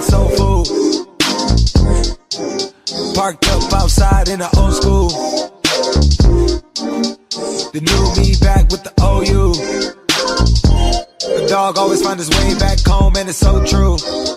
soul food. Parked up outside in the old school. The new me back with the OU. The dog always find his way back home, and it's so true.